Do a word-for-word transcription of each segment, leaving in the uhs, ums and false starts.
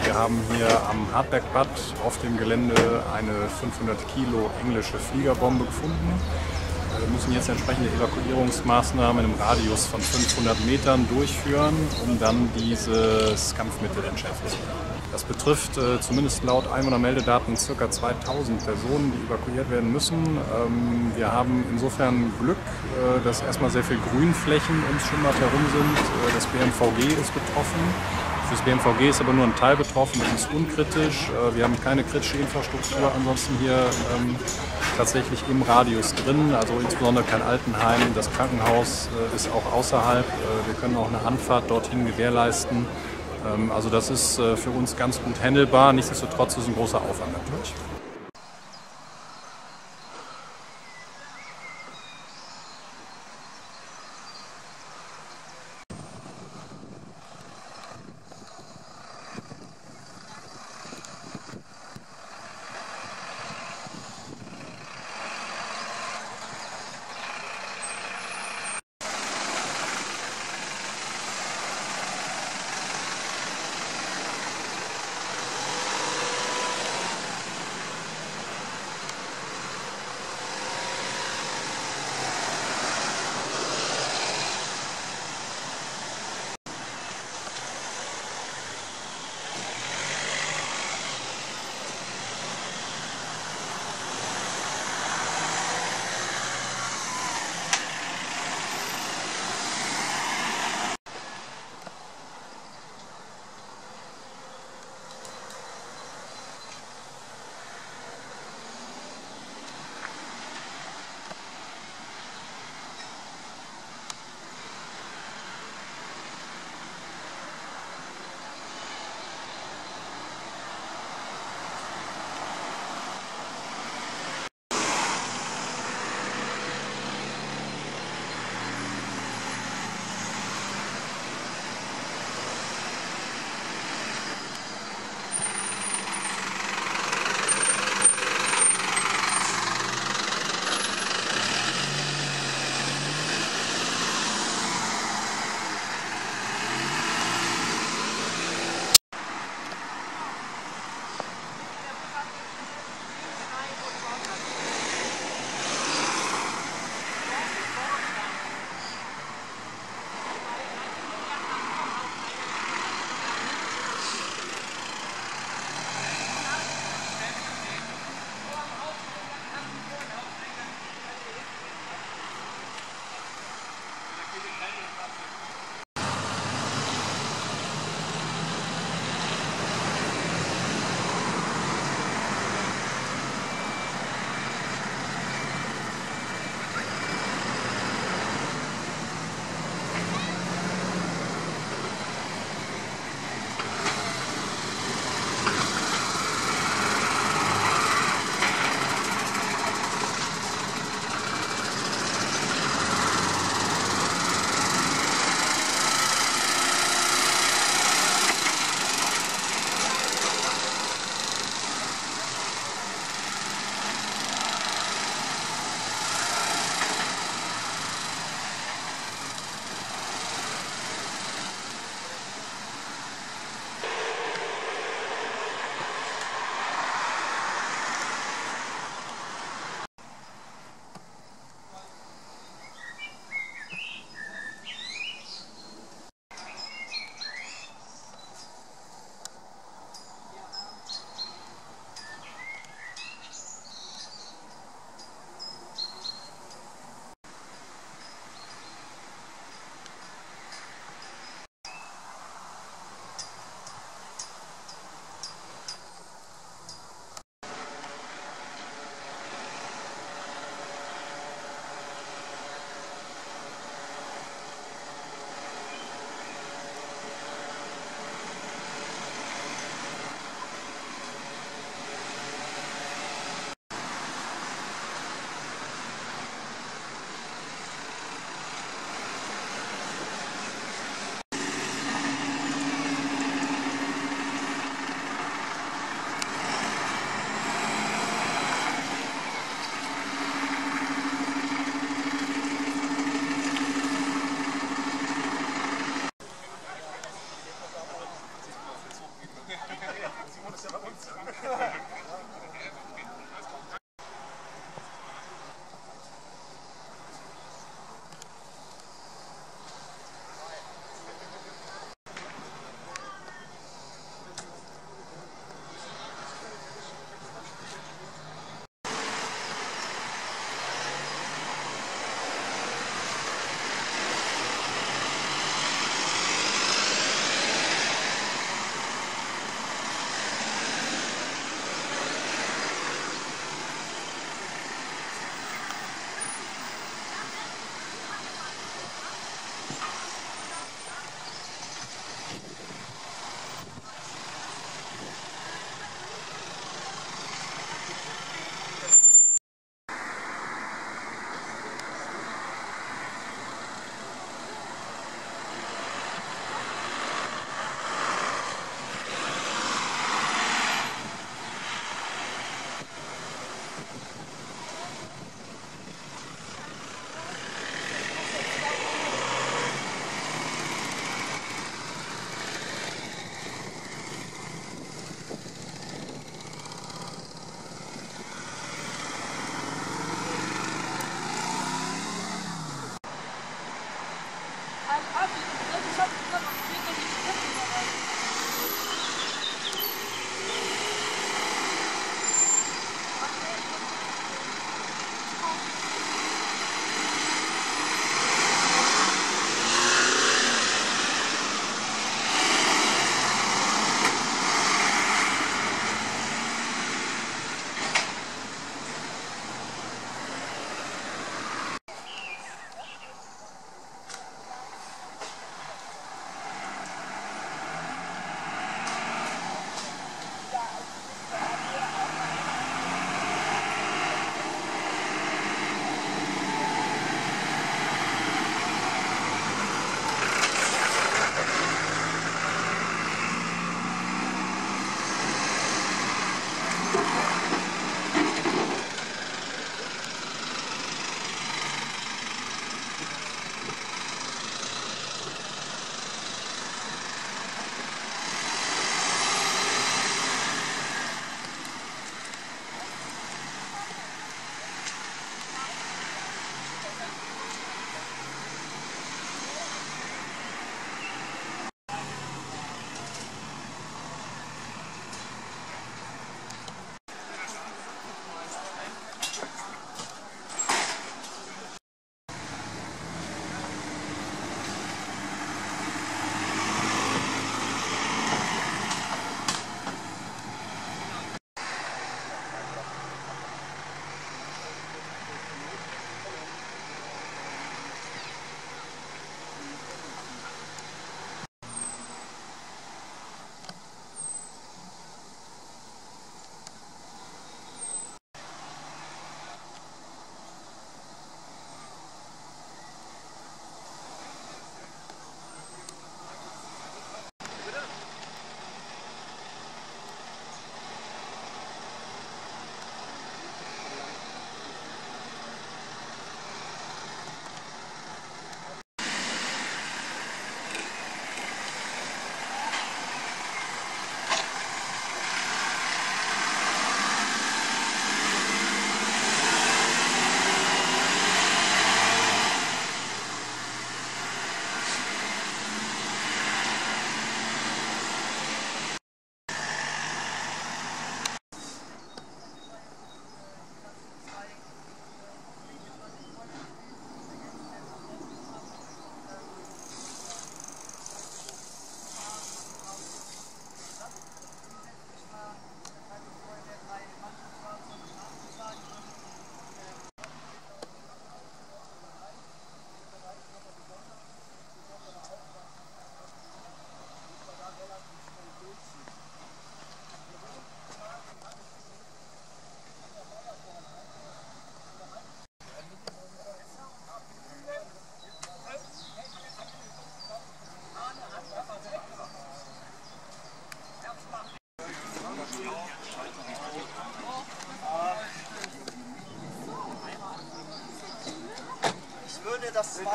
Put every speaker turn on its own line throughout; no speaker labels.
Wir haben hier am Hartbergbad auf dem Gelände eine fünfhundert Kilo englische Fliegerbombe gefunden. Wir müssen jetzt entsprechende Evakuierungsmaßnahmen im Radius von fünfhundert Metern durchführen, um dann dieses Kampfmittel entschärfen zu können. Das betrifft äh, zumindest laut Einwohnermeldedaten ca. zweitausend Personen, die evakuiert werden müssen. Ähm, wir haben insofern Glück, äh, dass erstmal sehr viele Grünflächen ums Schwimmbad herum sind. Äh, das B M V G ist betroffen. Fürs B M V G ist aber nur ein Teil betroffen, das ist unkritisch. Äh, wir haben keine kritische Infrastruktur ansonsten hier ähm, tatsächlich im Radius drin, also insbesondere kein Altenheim. Das Krankenhaus äh, ist auch außerhalb. Äh, wir können auch eine Anfahrt dorthin gewährleisten. Ähm, also das ist äh, für uns ganz gut handelbar. Nichtsdestotrotz ist es ein großer Aufwand natürlich.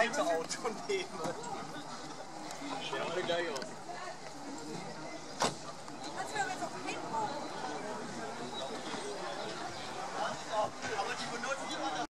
zweite Auto nehmen. Schauen alle gleich aus. Aber die benutzen immer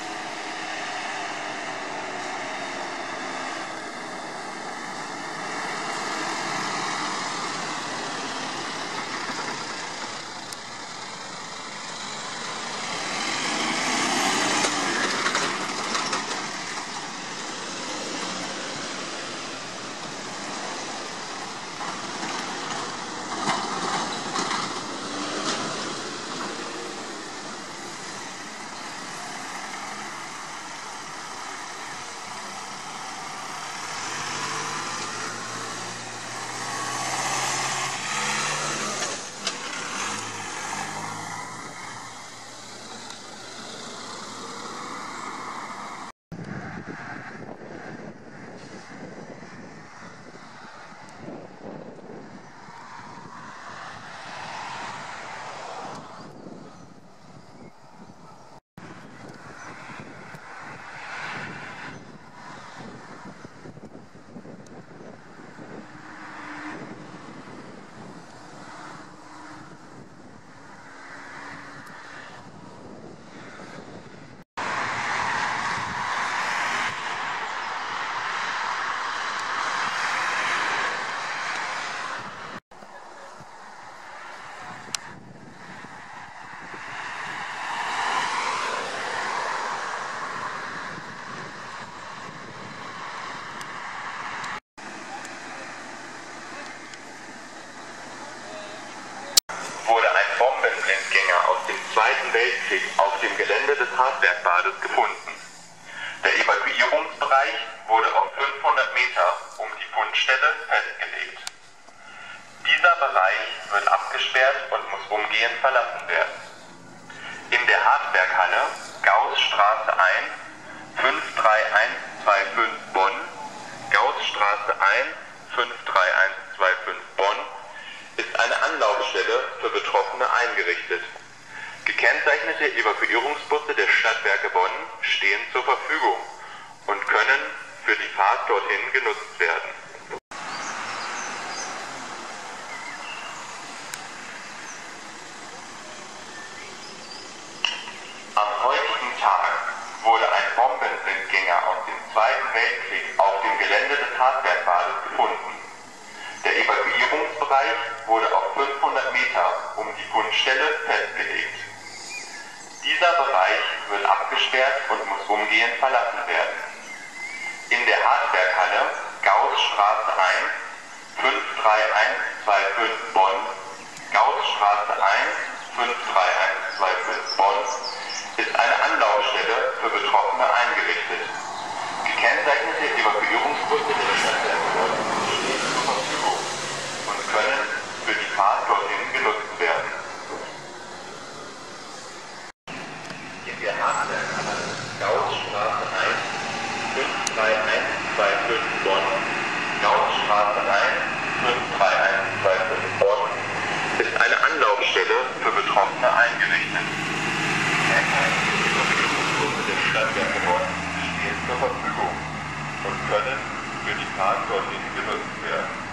Bombenblindgänger aus dem Zweiten Weltkrieg auf dem Gelände des Hartbergbades gefunden. Der Evakuierungsbereich wurde auf fünfhundert Meter um die Fundstelle festgelegt. Dieser Bereich wird abgesperrt und muss umgehend verlassen werden. In der Hartberghalle, Gaußstraße eins, fünf drei eins zwei fünf Bonn, Gaußstraße eins, fünf drei eins zwei fünf Bonn, ist eine Anlaufstelle für Betroffene eingerichtet. Gekennzeichnete Evakuierungsbusse der Stadtwerke Bonn stehen zur Verfügung und können für die Fahrt dorthin genutzt werden. Am heutigen Tag wurde ein Bombenblindgänger aus dem Zweiten Weltkrieg auf dem Gelände des Hartbergbades gefunden. Der Evakuierungsbereich wurde auf fünfhundert Meter um die Fundstelle festgelegt. Dieser Bereich wird abgesperrt und muss umgehend verlassen werden. In der Hartberghalle, Gaußstraße eins, fünf drei eins zwei fünf Bonn, Gaußstraße eins, fünf drei eins zwei fünf Bonn, ist eine Anlaufstelle für Betroffene eingerichtet. Gekennzeichnete Evakuierungsbusse der Stadtwerke Bonn stehen zur Verfügung und können für die Fahrt dorthin genutzt werden. In der Hartberghalle, Gaußstraße eins, fünf drei eins zwei fünf Bonn, Gaußstraße eins, fünf drei eins zwei fünf Bonn, ist eine Anlaufstelle für Betroffene eingerichtet. Die Evakuierungsbusse der Stadtwerke Bonn stehen zur Verfügung und können für die Fahrt dorthin genutzt werden.